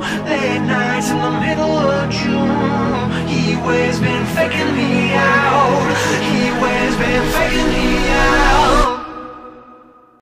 Late nights in the middle of June. He waves been faking me